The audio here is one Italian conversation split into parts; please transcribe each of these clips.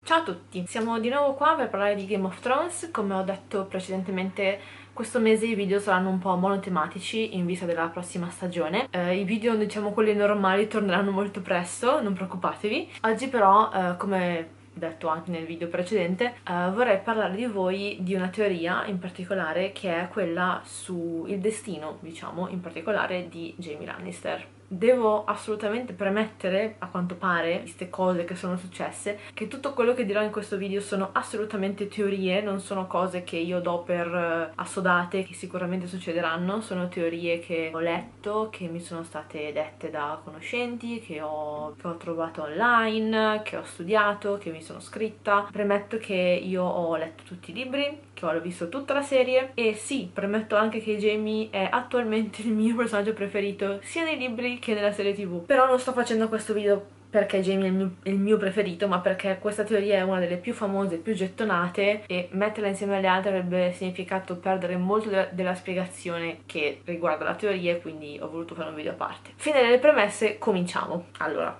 Ciao a tutti, siamo di nuovo qua per parlare di Game of Thrones. Come ho detto precedentemente, questo mese i video saranno un po' monotematici in vista della prossima stagione. I video, diciamo quelli normali, torneranno molto presto, non preoccupatevi. Oggi però, come detto anche nel video precedente, vorrei parlare di voi di una teoria in particolare, che è quella sul destino, diciamo, in particolare di Jaime Lannister. Devo assolutamente premettere, a quanto pare, queste cose che sono successe, che tutto quello che dirò in questo video sono assolutamente teorie, non sono cose che io do per assodate, che sicuramente succederanno. Sono teorie che ho letto, che mi sono state dette da conoscenti, che ho trovato online, che ho studiato, che mi sono scritta. Premetto che io ho letto tutti i libri, che ho visto tutta la serie, e sì, premetto anche che Jaime è attualmente il mio personaggio preferito sia nei libri che nella serie TV. Però non sto facendo questo video perché Jaime è il mio preferito, ma perché questa teoria è una delle più famose, più gettonate, e metterla insieme alle altre avrebbe significato perdere molto della spiegazione che riguarda la teoria, e quindi ho voluto fare un video a parte. Fine delle premesse, cominciamo. Allora,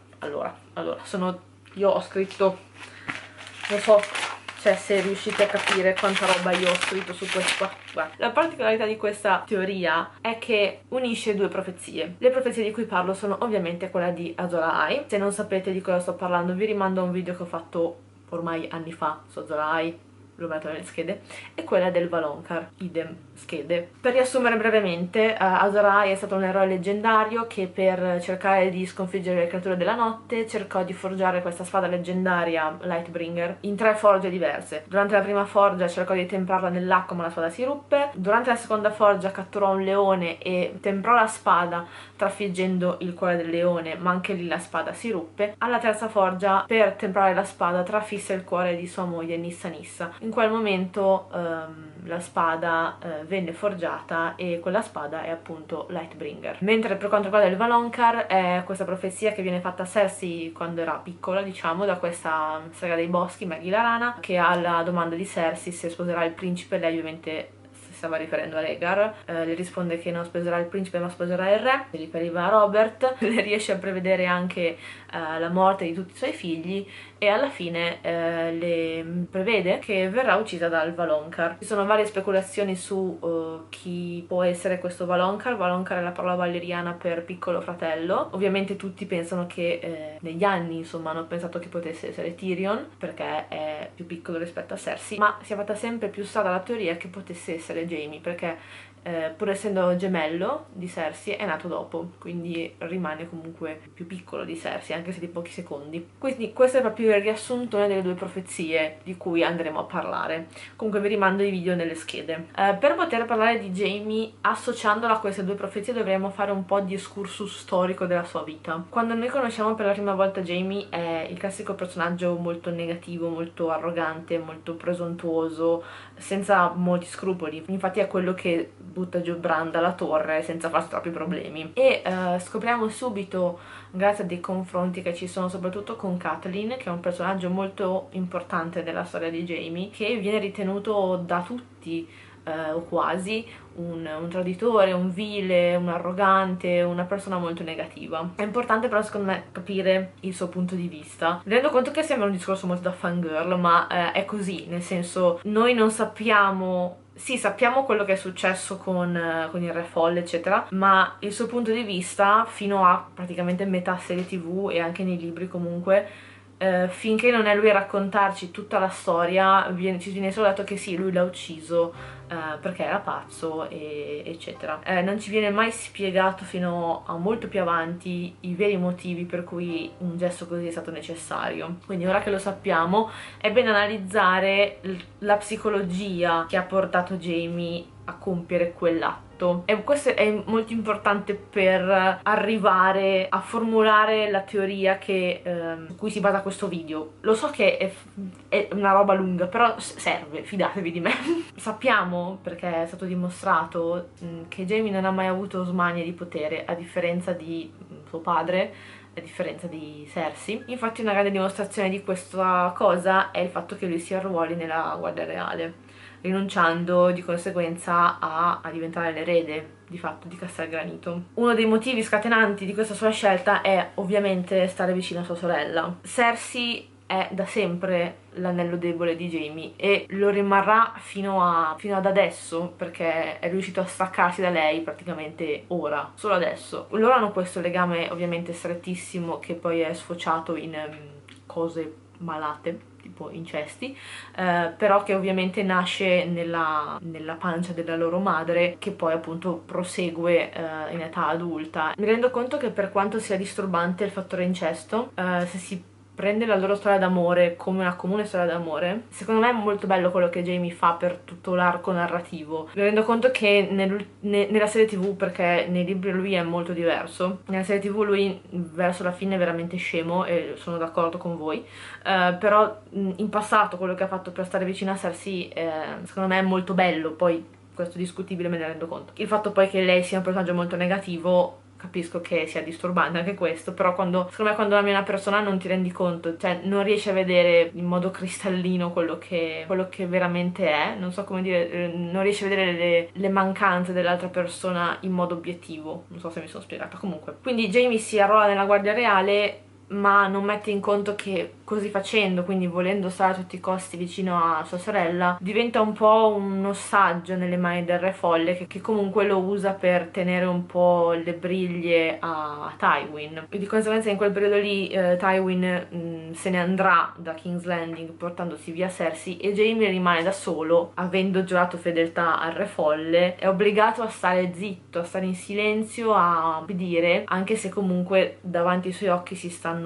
io ho scritto, non so, cioè, se riuscite a capire quanta roba io ho scritto su questo. Guarda. La particolarità di questa teoria è che unisce due profezie. Le profezie di cui parlo sono ovviamente quella di Azor Ahai. Se non sapete di cosa sto parlando, vi rimando a un video che ho fatto ormai anni fa su Azor Ahai, lo metto nelle schede, e quella del Valonqar, idem schede. Per riassumere brevemente, Azor Ahai è stato un eroe leggendario che, per cercare di sconfiggere le creature della notte, cercò di forgiare questa spada leggendaria Lightbringer in 3 forge diverse. Durante la prima forgia cercò di temprarla nell'acqua, ma la spada si ruppe. Durante la seconda forgia catturò un leone e temprò la spada, trafiggendo il cuore del leone, ma anche lì la spada si ruppe. Alla terza forgia, per temprare la spada, trafisse il cuore di sua moglie Nissa Nissa. In quel momento la spada venne forgiata, e quella spada è appunto Lightbringer. Mentre per quanto riguarda il Valonqar, è questa profezia che viene fatta a Cersei quando era piccola, diciamo, da questa saga dei boschi, Maggie la rana, che alla domanda di Cersei se sposerà il principe, lei ovviamente stava riferendo a Rhaegar, le risponde che non sposerà il principe ma sposerà il re, si riferiva a Robert. Le riesce a prevedere anche la morte di tutti i suoi figli, e alla fine le prevede che verrà uccisa dal Valonqar. Ci sono varie speculazioni su chi può essere questo Valonqar. Valonqar è la parola valeriana per piccolo fratello. Ovviamente tutti pensano che negli anni, insomma, hanno pensato che potesse essere Tyrion, perché è più piccolo rispetto a Cersei, ma si è fatta sempre più strada la teoria che potesse essere Jaime, perché pur essendo gemello di Cersei è nato dopo, quindi rimane comunque più piccolo di Cersei, anche se di pochi secondi. Quindi questo è proprio il riassuntone delle 2 profezie di cui andremo a parlare. Comunque vi rimando i video nelle schede. Per poter parlare di Jaime associandola a queste 2 profezie dovremo fare un po' di excursus storico della sua vita. Quando noi conosciamo per la prima volta Jaime è il classico personaggio molto negativo, molto arrogante, molto presuntuoso, senza molti scrupoli. Infatti è quello che butta giù Bran dalla torre senza farsi troppi problemi, e scopriamo subito, grazie a dei confronti che ci sono soprattutto con Catelyn, che è un personaggio molto importante della storia di Jaime, che viene ritenuto da tutti o quasi un traditore, un vile, un arrogante, una persona molto negativa. È importante però secondo me capire il suo punto di vista. Mi rendo conto che sembra un discorso molto da fangirl, ma è così, nel senso, noi non sappiamo. Sì, sappiamo quello che è successo con il Re Folle, eccetera, ma il suo punto di vista, fino a praticamente metà serie TV e anche nei libri comunque, finché non è lui a raccontarci tutta la storia, ci viene solo detto che sì, lui l'ha ucciso perché era pazzo, eccetera. Non ci viene mai spiegato fino a molto più avanti i veri motivi per cui un gesto così è stato necessario. Quindi ora che lo sappiamo è bene analizzare la psicologia che ha portato Jaime a compiere quell'atto, e questo è molto importante per arrivare a formulare la teoria su cui si basa questo video. Lo so che è una roba lunga, però serve, fidatevi di me. Sappiamo, perché è stato dimostrato, che Jaime non ha mai avuto smanie di potere, a differenza di suo padre, a differenza di Cersei. Infatti una grande dimostrazione di questa cosa è il fatto che lui si arruoli nella Guardia Reale, rinunciando di conseguenza a diventare l'erede di fatto di Castelgranito. Uno dei motivi scatenanti di questa sua scelta è ovviamente stare vicino a sua sorella. Cersei è da sempre l'anello debole di Jamie e lo rimarrà fino ad adesso, perché è riuscito a staccarsi da lei praticamente ora, solo adesso. Loro hanno questo legame ovviamente strettissimo che poi è sfociato in cose malate, tipo incesti, però che ovviamente nasce nella pancia della loro madre, che poi appunto prosegue in età adulta. Mi rendo conto che per quanto sia disturbante il fattore incesto, se si prende la loro storia d'amore come una comune storia d'amore, secondo me è molto bello quello che Jamie fa per tutto l'arco narrativo. Mi rendo conto che nella serie TV, perché nei libri lui è molto diverso, nella serie TV lui verso la fine è veramente scemo e sono d'accordo con voi, però in passato quello che ha fatto per stare vicino a Cersei secondo me è molto bello, poi questo è discutibile, me ne rendo conto. Il fatto poi che lei sia un personaggio molto negativo, capisco che sia disturbante anche questo, però secondo me quando ami una persona non ti rendi conto, cioè non riesci a vedere in modo cristallino quello che veramente è, non so come dire, non riesci a vedere le mancanze dell'altra persona in modo obiettivo, non so se mi sono spiegata. Comunque, quindi Jamie si arruola nella Guardia Reale, ma non mette in conto che così facendo, quindi volendo stare a tutti i costi vicino a sua sorella, diventa un po' un ossaggio nelle mani del Re Folle, che comunque lo usa per tenere un po' le briglie a Tywin, e di conseguenza in quel periodo lì Tywin se ne andrà da King's Landing portandosi via Cersei e Jaime rimane da solo, avendo giurato fedeltà al Re Folle, è obbligato a stare zitto, a stare in silenzio, a obbedire, anche se comunque davanti ai suoi occhi si stanno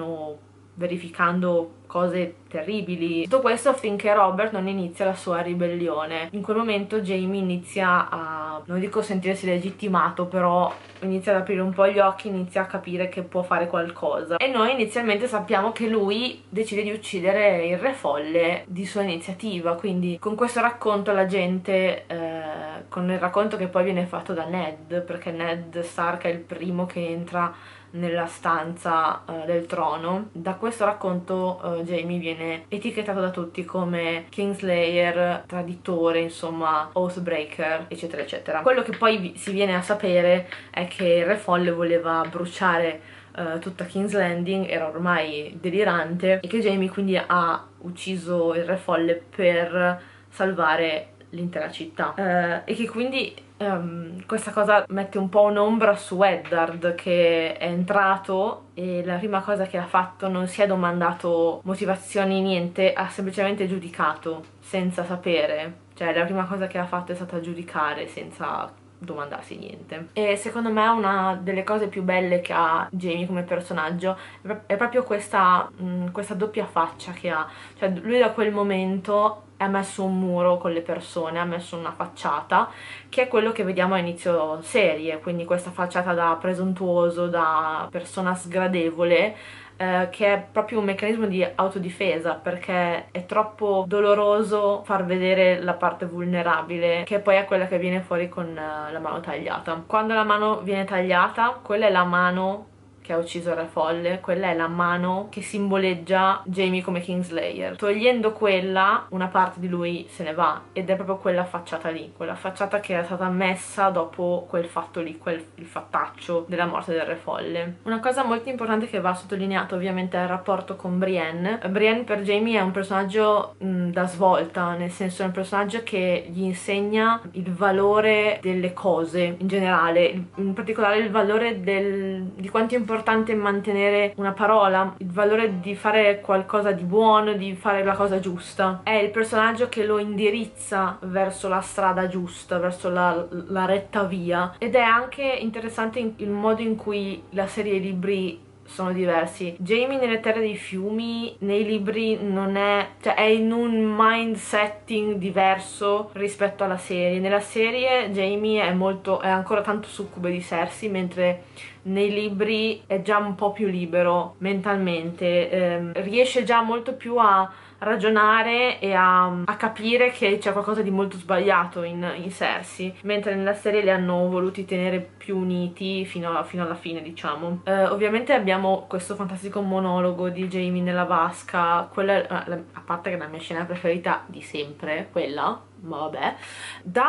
verificando cose terribili. Tutto questo finché Robert non inizia la sua ribellione. In quel momento Jamie inizia a, non dico sentirsi legittimato, però inizia ad aprire un po' gli occhi, inizia a capire che può fare qualcosa. E noi inizialmente sappiamo che lui decide di uccidere il Re Folle di sua iniziativa, quindi con questo racconto la gente, con il racconto che poi viene fatto da Ned, perché Ned Stark è il primo che entra nella stanza del trono, da questo racconto Jamie viene etichettato da tutti come Kingslayer, traditore, insomma Oathbreaker, eccetera eccetera. Quello che poi si viene a sapere è che il Re Folle voleva bruciare tutta King's Landing, era ormai delirante, e che Jamie quindi ha ucciso il Re Folle per salvare l'intera città, e che quindi questa cosa mette un po' un'ombra su Eddard, che è entrato e la prima cosa che ha fatto, non si è domandato motivazioni, niente, ha semplicemente giudicato senza sapere, cioè la prima cosa che ha fatto è stata giudicare senza domandarsi niente. E secondo me una delle cose più belle che ha Jamie come personaggio è proprio questa doppia faccia che ha, cioè lui da quel momento ha messo un muro con le persone, ha messo una facciata che è quello che vediamo a inizio serie, quindi questa facciata da presuntuoso, da persona sgradevole, che è proprio un meccanismo di autodifesa, perché è troppo doloroso far vedere la parte vulnerabile, che poi è quella che viene fuori con la mano tagliata. Quando la mano viene tagliata, quella è la mano che ha ucciso il Re Folle, quella è la mano che simboleggia Jamie come Kingslayer. Togliendo quella, una parte di lui se ne va, ed è proprio quella facciata lì, quella facciata che è stata messa dopo quel fatto lì, il fattaccio della morte del Re Folle. Una cosa molto importante che va sottolineato ovviamente è il rapporto con Brienne. Brienne per Jamie è un personaggio da svolta, nel senso è un personaggio che gli insegna il valore delle cose in generale, in particolare il valore di quanto è importante mantenere una parola, il valore di fare qualcosa di buono, di fare la cosa giusta. È il personaggio che lo indirizza verso la strada giusta, verso la retta via, ed è anche interessante il modo in cui la serie e i libri sono diversi. Jamie nelle Terre dei Fiumi nei libri non è, cioè è in un mind setting diverso rispetto alla serie. Nella serie Jamie è ancora tanto succube di Cersei, mentre nei libri è già un po' più libero mentalmente, riesce già molto più a ragionare e a capire che c'è qualcosa di molto sbagliato in Cersei, mentre nella serie li hanno voluti tenere più uniti fino alla fine, diciamo. Ovviamente abbiamo questo fantastico monologo di Jamie nella vasca, quella a parte che è la mia scena preferita di sempre, quella, ma vabbè, da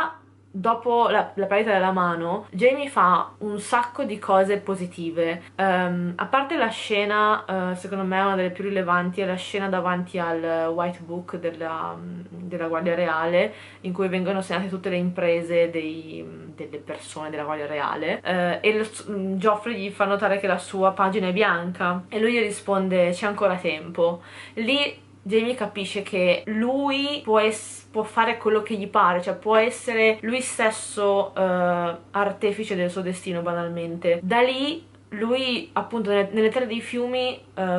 dopo la perdita della mano, Jamie fa un sacco di cose positive. A parte la scena, secondo me una delle più rilevanti è la scena davanti al White Book della Guardia Reale, in cui vengono segnate tutte le imprese delle persone della Guardia Reale, e Joffrey gli fa notare che la sua pagina è bianca e lui gli risponde c'è ancora tempo. Lì Jamie capisce che lui può fare quello che gli pare, cioè può essere lui stesso artefice del suo destino, banalmente. Da lì lui, appunto, nelle terre dei fiumi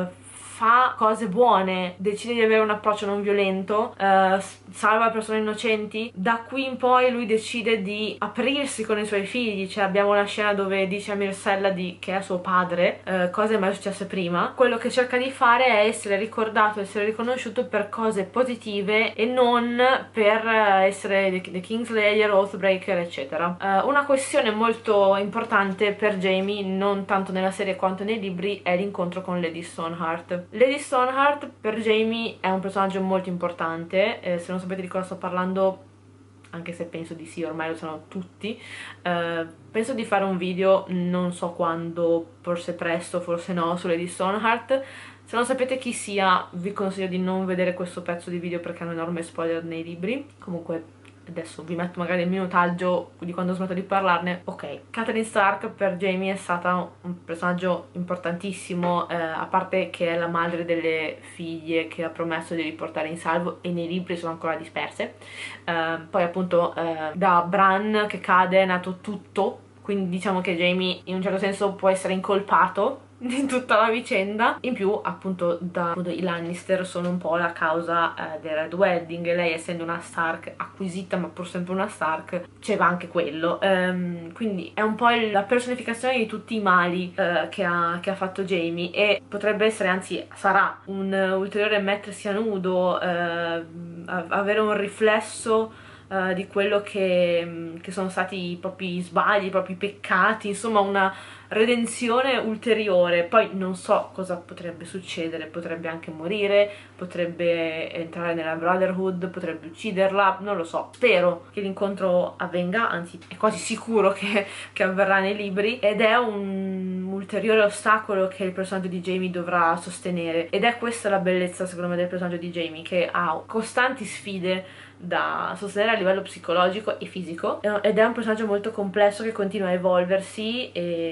fa cose buone, decide di avere un approccio non violento, salva persone innocenti. Da qui in poi lui decide di aprirsi con i suoi figli, cioè abbiamo una scena dove dice a Myrcella che è suo padre, cose mai successe prima. Quello che cerca di fare è essere ricordato, essere riconosciuto per cose positive e non per essere The Kingslayer, Oathbreaker, eccetera. Una questione molto importante per Jamie, non tanto nella serie quanto nei libri, è l'incontro con Lady Stoneheart. Lady Stoneheart per Jamie è un personaggio molto importante, se non sapete di cosa sto parlando, anche se penso di sì, ormai lo sanno tutti, penso di fare un video, non so quando, forse presto, forse no, su Lady Stoneheart. Se non sapete chi sia, vi consiglio di non vedere questo pezzo di video perché è un enorme spoiler nei libri. Comunque adesso vi metto magari il minutaggio di quando ho smetto di parlarne. Ok, Catelyn Stark per Jamie è stata un personaggio importantissimo, a parte che è la madre delle figlie che ha promesso di riportare in salvo e nei libri sono ancora disperse. Poi appunto da Bran che cade è nato tutto, quindi diciamo che Jamie in un certo senso può essere incolpato in tutta la vicenda. In più appunto i Lannister sono un po' la causa del Red Wedding, e lei essendo una Stark acquisita ma pur sempre una Stark c'era anche quello, quindi è un po' la personificazione di tutti i mali che ha fatto Jamie, e potrebbe essere, anzi sarà, un ulteriore mettersi a nudo, avere un riflesso di quello che sono stati i propri sbagli, i propri peccati, insomma una redenzione ulteriore. Poi non so cosa potrebbe succedere, potrebbe anche morire, potrebbe entrare nella Brotherhood, potrebbe ucciderla, non lo so. Spero che l'incontro avvenga, anzi è quasi sicuro che avverrà nei libri, ed è un ulteriore ostacolo che il personaggio di Jamie dovrà sostenere, ed è questa la bellezza secondo me del personaggio di Jamie, che ha costanti sfide da sostenere a livello psicologico e fisico, ed è un personaggio molto complesso che continua a evolversi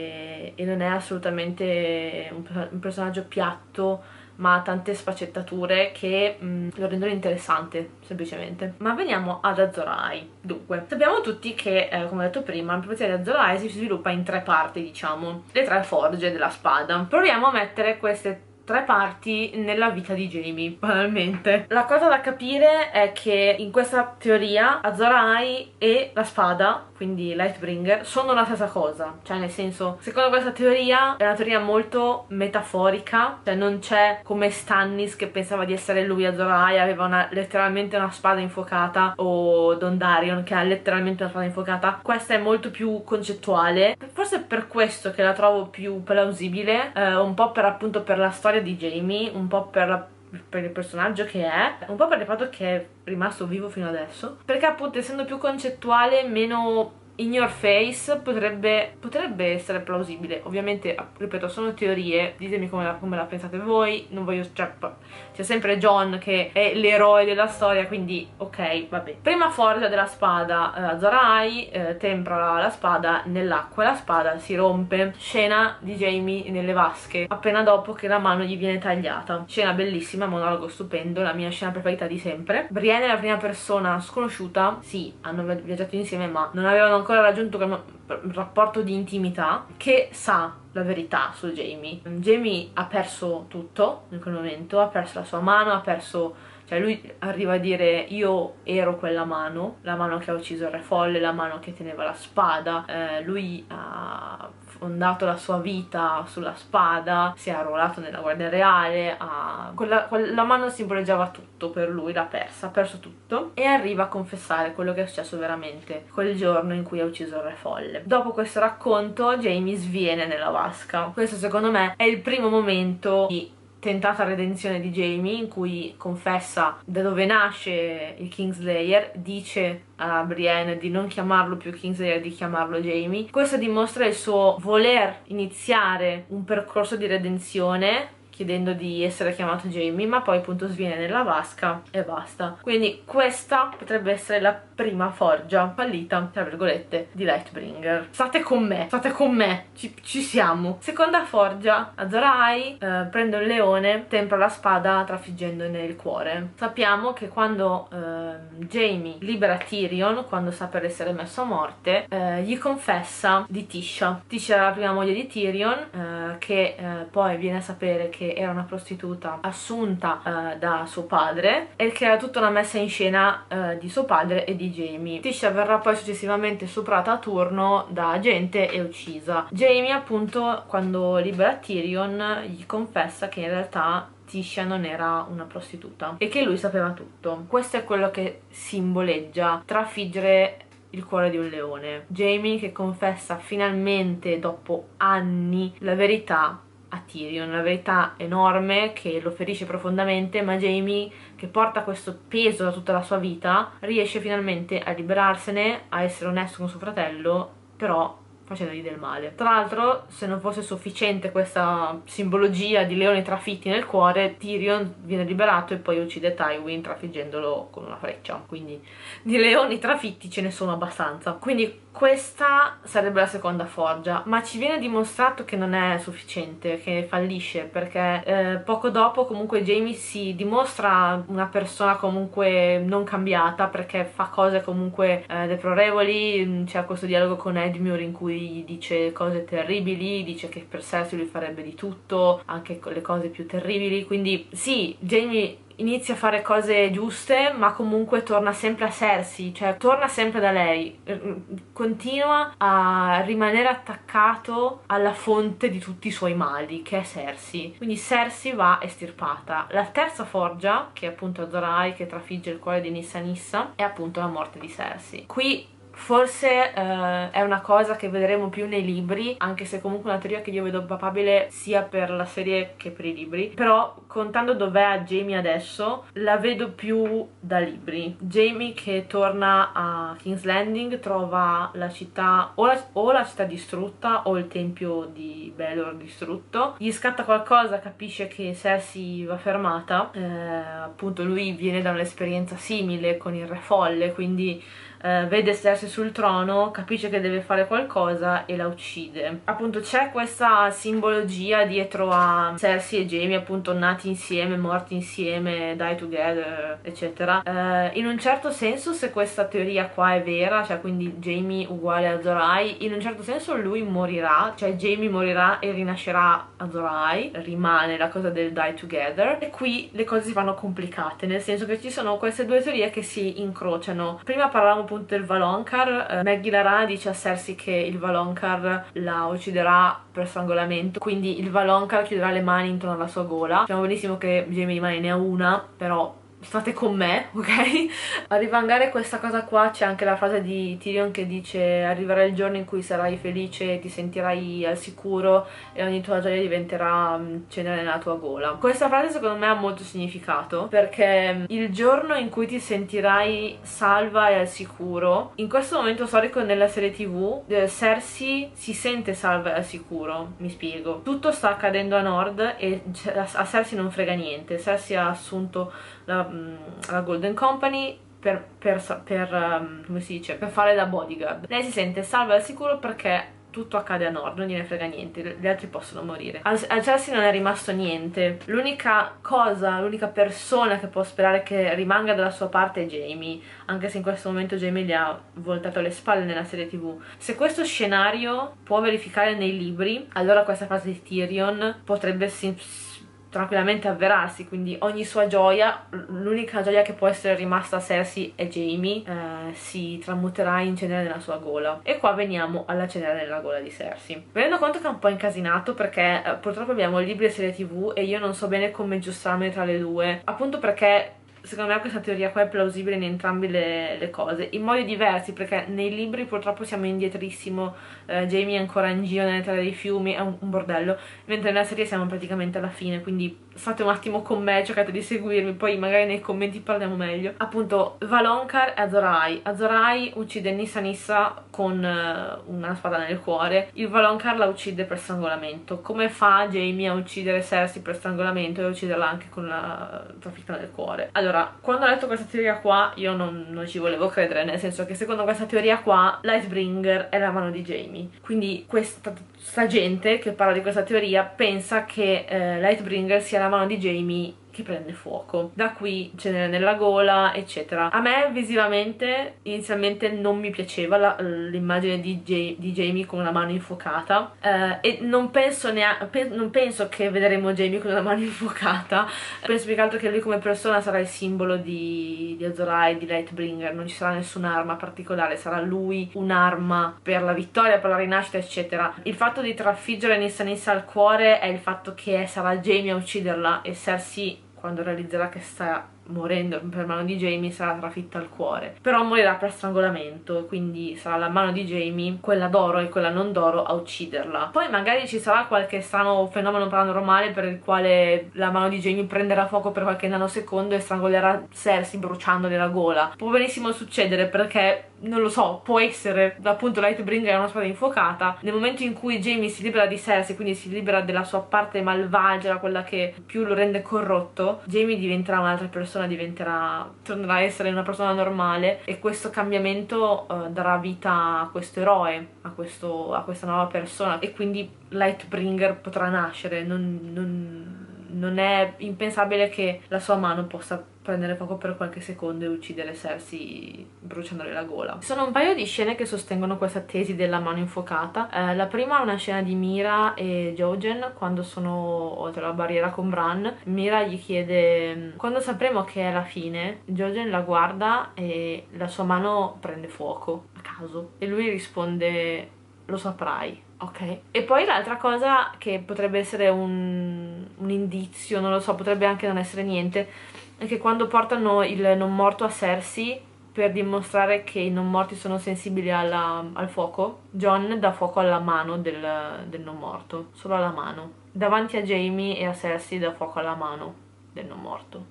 e non è assolutamente un personaggio piatto, ma ha tante sfaccettature che lo rendono interessante, semplicemente. Ma veniamo ad Azor Ahai. Dunque, sappiamo tutti che, come ho detto prima, la profezia di Azor Ahai si sviluppa in tre parti, diciamo, le tre forge della spada. Proviamo a mettere queste tre parti nella vita di Jamie, banalmente. La cosa da capire è che in questa teoria Azor Ahai e la spada, quindi Lightbringer, sono la stessa cosa, cioè nel senso, secondo questa teoria è una teoria molto metaforica, cioè non c'è come Stannis che pensava di essere lui Azor Ahai, aveva letteralmente una spada infuocata, o Dondarrion che ha letteralmente una spada infuocata. Questa è molto più concettuale, forse è per questo che la trovo più plausibile, un po' per appunto per la storia di Jamie, un po' per il personaggio che è, un po' per il fatto che è rimasto vivo fino adesso, perché appunto essendo più concettuale, meno in your face, potrebbe essere plausibile. Ovviamente, ripeto, sono teorie, ditemi come la pensate voi, non voglio, cioè, c'è sempre Jon che è l'eroe della storia, quindi ok, vabbè. Prima forgia della spada, Azor Ahai tempra la spada nell'acqua e la spada si rompe. Scena di Jamie nelle vasche appena dopo che la mano gli viene tagliata, scena bellissima, monologo stupendo, la mia scena preferita di sempre. Brienne è la prima persona sconosciuta, sì, hanno viaggiato insieme ma non avevano ancora raggiunto un rapporto di intimità, che sa la verità su Jamie. Jamie ha perso tutto in quel momento, ha perso la sua mano, ha perso, cioè lui arriva a dire io ero quella mano, la mano che ha ucciso il Re Folle, la mano che teneva la spada, lui ha fondato la sua vita sulla spada, si è arruolato nella Guardia Reale, quella mano simboleggiava tutto per lui, l'ha persa, ha perso tutto, e arriva a confessare quello che è successo veramente quel giorno in cui ha ucciso il Re Folle. Dopo questo racconto Jamie sviene nella vasca. Questo secondo me è il primo momento di tentata redenzione di Jaime, in cui confessa da dove nasce il Kingslayer, dice a Brienne di non chiamarlo più Kingslayer, di chiamarlo Jaime. Questo dimostra il suo voler iniziare un percorso di redenzione chiedendo di essere chiamato Jaime, ma poi appunto sviene nella vasca e basta. Quindi questa potrebbe essere la prima forgia fallita, tra virgolette, di Lightbringer. State con me, ci siamo. Seconda forgia, Azor Ahai prende un leone, tempra la spada trafiggendone il cuore. Sappiamo che quando Jaime libera Tyrion, quando sta per essere messo a morte, gli confessa di Tisha. Tisha era la prima moglie di Tyrion, che poi viene a sapere che era una prostituta assunta da suo padre e che era tutta una messa in scena di suo padre e di Jaime. Tisha verrà poi successivamente stuprata a turno da gente e uccisa. Jaime appunto quando libera Tyrion gli confessa che in realtà Tisha non era una prostituta e che lui sapeva tutto. Questo è quello che simboleggia trafiggere il cuore di un leone. Jaime che confessa finalmente dopo anni la verità a Tyrion, una verità enorme che lo ferisce profondamente, ma Jaime, che porta questo peso da tutta la sua vita, riesce finalmente a liberarsene, a essere onesto con suo fratello, però facendogli del male. Tra l'altro, se non fosse sufficiente questa simbologia di leoni trafitti nel cuore, Tyrion viene liberato e poi uccide Tywin trafiggendolo con una freccia. Quindi di leoni trafitti ce ne sono abbastanza. Quindi questa sarebbe la seconda forgia, ma ci viene dimostrato che non è sufficiente, che fallisce, perché poco dopo comunque Jaime si dimostra una persona comunque non cambiata, perché fa cose comunque deplorevoli. C'è questo dialogo con Edmure in cui gli dice cose terribili, dice che per Cersei lui farebbe di tutto, anche con le cose più terribili. Quindi sì, Jaime inizia a fare cose giuste, ma comunque torna sempre a Cersei, cioè torna sempre da lei, continua a rimanere attaccato alla fonte di tutti i suoi mali, che è Cersei. Quindi Cersei va estirpata. La terza forgia, che è appunto Azor Ahai, che trafigge il cuore di Nissa Nissa, è appunto la morte di Cersei. Qui forse è una cosa che vedremo più nei libri, anche se comunque è una teoria che io vedo papabile sia per la serie che per i libri, però contando dov'è a Jaime adesso la vedo più da libri. Jaime che torna a King's Landing, trova la città o la città distrutta o il tempio di Baelor distrutto, gli scatta qualcosa, capisce che Cersei va fermata, appunto lui viene da un'esperienza simile con il Re Folle, quindi vede Cersei sul trono, capisce che deve fare qualcosa e la uccide. Appunto c'è questa simbologia dietro a Cersei e Jaime, appunto nati insieme, morti insieme, die together, eccetera. In un certo senso, se questa teoria qua è vera, cioè quindi Jaime uguale a Azor Ahai, in un certo senso lui morirà, cioè Jaime morirà e rinascerà Azor Ahai, rimane la cosa del die together, e qui le cose si fanno complicate, nel senso che ci sono queste due teorie che si incrociano. Prima parlavamo appunto del Valonqar, Maggie la Rana dice a Cersei che il Valonqar la ucciderà per strangolamento, quindi il Valonqar chiuderà le mani intorno alla sua gola. Sappiamo benissimo che Jaime di mani ne ha una, però state con me, ok? A rivangare questa cosa qua c'è anche la frase di Tyrion che dice: arriverà il giorno in cui sarai felice, ti sentirai al sicuro e ogni tua gioia diventerà cenere nella tua gola. Questa frase secondo me ha molto significato, perché il giorno in cui ti sentirai salva e al sicuro, in questo momento storico nella serie TV Cersei si sente salva e al sicuro. Mi spiego: tutto sta accadendo a nord e a Cersei non frega niente. Cersei ha assunto la Golden Company come si dice, per fare da bodyguard. Lei si sente salva e al sicuro perché tutto accade a nord, non gliene frega niente, gli altri possono morire. A Cersei non è rimasto niente. L'unica cosa, l'unica persona che può sperare che rimanga dalla sua parte è Jaime, anche se in questo momento Jaime gli ha voltato le spalle nella serie TV. Se questo scenario può verificare nei libri, allora questa frase di Tyrion potrebbe tranquillamente avverarsi, quindi ogni sua gioia, l'unica gioia che può essere rimasta a Cersei è Jaime, si tramuterà in cenere nella sua gola. E qua veniamo alla cenere nella gola di Cersei. Mi rendo conto che è un po' incasinato perché purtroppo abbiamo libri e serie TV e io non so bene come aggiustarmi tra le due, appunto perché secondo me questa teoria qua è plausibile in entrambe le cose, in modi diversi, perché nei libri purtroppo siamo indietrissimo, Jamie è ancora in giro nelle terre dei fiumi, è un bordello, mentre nella serie siamo praticamente alla fine, quindi state un attimo con me, cercate di seguirmi, poi magari nei commenti parliamo meglio. Appunto, Valonqar e Azor Ahai. Azor Ahai uccide Nissa Nissa con una spada nel cuore, il Valonqar la uccide per strangolamento. Come fa Jamie a uccidere Cersei per strangolamento e a ucciderla anche con la traffica nel cuore? Allora, quando ho letto questa teoria qua io non ci volevo credere, nel senso che secondo questa teoria qua Lightbringer è la mano di Jamie, quindi questa gente che parla di questa teoria pensa che Lightbringer sia la mano di Jamie che prende fuoco, da qui cenere nella gola eccetera. A me visivamente inizialmente non mi piaceva l'immagine di Jamie con una mano infuocata, e non penso che vedremo Jamie con una mano infuocata, penso più che altro che lui come persona sarà il simbolo di Azor Ahai, di Lightbringer, non ci sarà nessun'arma particolare, sarà lui un'arma per la vittoria, per la rinascita eccetera. Il fatto di trafiggere Nissa Nissa al cuore è il fatto che sarà Jamie a ucciderla e Cersei, quando realizzerà che sta morendo per mano di Jamie, sarà trafitta al cuore, però morirà per strangolamento, quindi sarà la mano di Jamie, quella d'oro e quella non d'oro, a ucciderla. Poi magari ci sarà qualche strano fenomeno paranormale per il quale la mano di Jamie prenderà fuoco per qualche nanosecondo e strangolerà Cersei bruciandole la gola. Può benissimo succedere, perché non lo so, può essere, appunto Lightbringer è una spada infuocata, nel momento in cui Jamie si libera di Cersei, quindi si libera della sua parte malvagia, quella che più lo rende corrotto, Jamie diventerà un'altra persona, tornerà a essere una persona normale, e questo cambiamento darà vita a questo eroe, a questa nuova persona, e quindi Lightbringer potrà nascere. Non è impensabile che la sua mano possa prendere fuoco per qualche secondo e uccidere Cersei bruciandole la gola. Ci sono un paio di scene che sostengono questa tesi della mano infuocata. La prima è una scena di Mira e Jojen quando sono oltre la barriera con Bran. Mira gli chiede quando sapremo che è la fine. Jojen la guarda e la sua mano prende fuoco a caso e lui risponde lo saprai. Ok, e poi l'altra cosa che potrebbe essere un indizio, non lo so, potrebbe anche non essere niente, è che quando portano il non morto a Cersei per dimostrare che i non morti sono sensibili al fuoco, Jon dà fuoco alla mano del non morto, solo alla mano. Davanti a Jamie e a Cersei dà fuoco alla mano del non morto.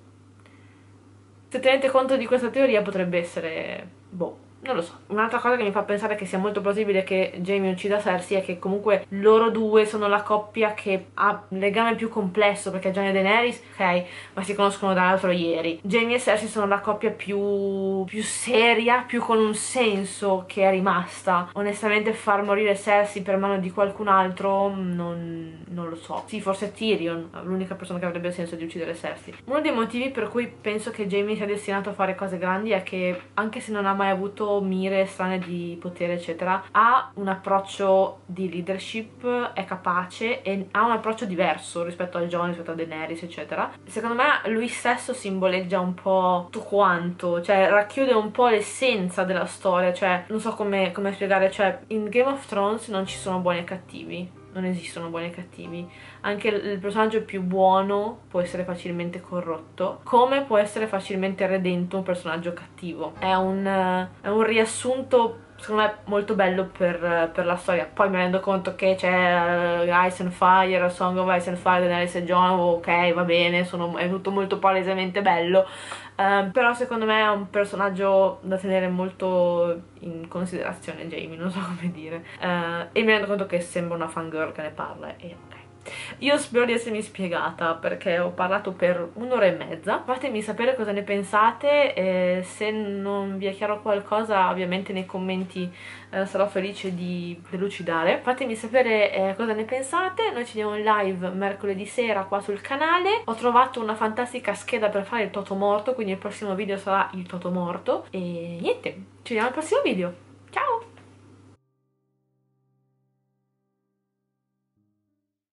Se tenete conto di questa teoria potrebbe essere, boh, non lo so. Un'altra cosa che mi fa pensare che sia molto plausibile che Jamie uccida Cersei è che comunque loro due sono la coppia che ha un legame più complesso, perché Jon e Daenerys, ok, ma si conoscono dall'altro ieri. Jamie e Cersei sono la coppia più seria, più con un senso che è rimasta. Onestamente far morire Cersei per mano di qualcun altro non lo so. Sì, forse Tyrion, l'unica persona che avrebbe il senso di uccidere Cersei. Uno dei motivi per cui penso che Jamie sia destinato a fare cose grandi è che, anche se non ha mai avuto mire strane di potere eccetera, ha un approccio di leadership, è capace e ha un approccio diverso rispetto a Jon, rispetto a Daenerys eccetera. Secondo me lui stesso simboleggia un po' tutto quanto, cioè racchiude un po' l'essenza della storia, cioè non so come spiegare, cioè in Game of Thrones non ci sono buoni e cattivi, non esistono buoni e cattivi, anche il personaggio più buono può essere facilmente corrotto, come può essere facilmente redento un personaggio cattivo. È un riassunto secondo me molto bello per la storia. Poi mi rendo conto che c'è Ice and Fire, Song of Ice and Fire, Daenerys e Jon, ok, va bene, è tutto molto palesemente bello, però secondo me è un personaggio da tenere molto in considerazione, Jamie, non so come dire, e mi rendo conto che sembra una fangirl che ne parla e ok. Io spero di essermi spiegata, perché ho parlato per un'ora e mezza. Fatemi sapere cosa ne pensate, se non vi è chiaro qualcosa ovviamente nei commenti sarò felice di delucidare. Fatemi sapere cosa ne pensate. Noi ci vediamo in live mercoledì sera qua sul canale. Ho trovato una fantastica scheda per fare il Totomorto, quindi il prossimo video sarà il Totomorto e niente, ci vediamo al prossimo video.